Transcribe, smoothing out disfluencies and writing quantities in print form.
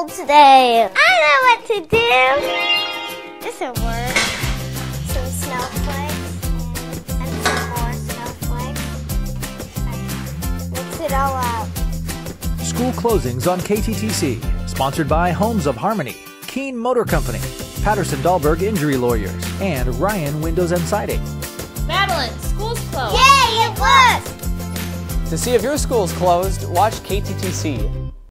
school today. I know what to do. This'll work. Some snowflakes and some more snowflakes. Mix it all up. School closings on KTTC. Sponsored by Homes of Harmony, Keene Motor Company, Patterson Dahlberg Injury Lawyers, and Ryan Windows and Siding. Madeleine, school's closed. Yay, it worked! To see if your school's closed, watch KTTC.